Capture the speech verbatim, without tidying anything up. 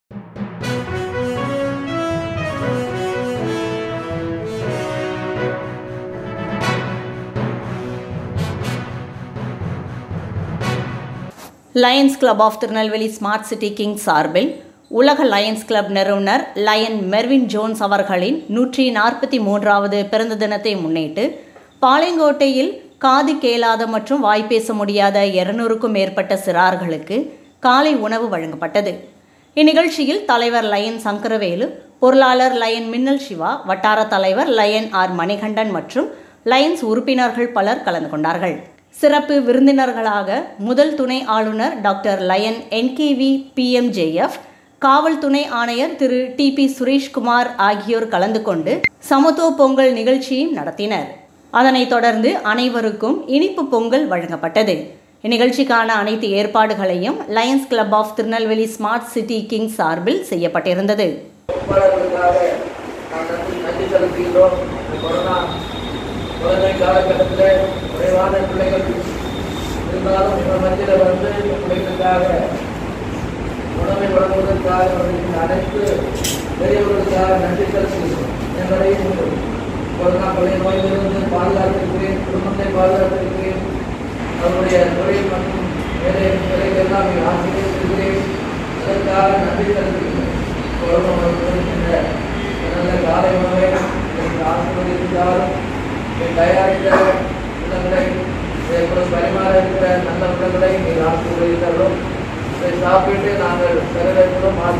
Lions Club of Tirunelveli smart city king சார்பில் உலக Lions Club நிறுவனர் லயன் மெர்வின் ஜோன்ஸ் அவர்களின் நூற்றி நாற்பத்தி மூன்றாவது பிறந்த தினத்தை முன்னிட்டு பாளையங்கோட்டையில் காது கேளாத மற்றும் வாய்ப்பேச முடியாத இருநூறுக்கும் மேற்பட்ட சிறார்களுக்கு காலை உணவு வழங்கப்பட்டது. இந்நிகழ்ச்சியில் தலைவர் லயன் சங்கரவேலு, பொருளாளர் லயன் மின்னல் சிவா, வட்டார தலைவர் லயன் ஆர் மணிகண்டன் மற்றும் லயன்ஸ் உறுப்பினர்கள் பலர் கலந்து கொண்டார்கள். சிறப்பு விருந்தினர்களாக முதல் துணை ஆளுநர் doctor Lion N K V P M J F, காவல் துணை ஆணையர் திரு டி பி சுரேஷ்குமார் ஆகியோர் கலந்து கொண்டு சமத்துவ பொங்கல் நிகழ்ச்சியும் நடத்தினர். அதனைத் தொடர்ந்து அனைவருக்கும் இனிப்பு பொங்கல் வழங்கப்பட்டது. இந்நிகழ்ச்சிக்கான அனைத்து ஏற்பாடுகளையும் Lions Club of Tirunelveli smart city king சார்பில் செய்யப்பட்டிருந்தது. குழந்தை காலகட்டத்தில் குறைவான பிள்ளைகள் இருந்தாலும் இந்த மத்தியில் வந்து பிள்ளைகளுக்காக உணவை வழங்குவதற்காக அவர்களுக்கு அனைத்து பெரியவர்களுக்காக நன்றி செலுத்துகிறோம் என்பதையும் கொரோனா கொலை நோயிலிருந்து பாதுகாத்திருக்கிறேன், குடும்பத்தை பாதுகாத்திருக்கிறேன், அவருடைய தொழில் மற்றும் வேலை வேலைக்கெல்லாம் ஆசிரியர் அதற்காக நன்றி செலுத்துகிறேன். கொரோனா இருக்கின்ற நல்ல காலை உணவை ஆசிர்வதித்தாலும் தயாரித்த உணவுகளை பரிமாற இருக்கிற நல்ல உணவுகளை நீங்கள் ஆசிர்வதித்தாலும் இதை சாப்பிட்டு நாங்கள் பெற வைக்கிறோம்.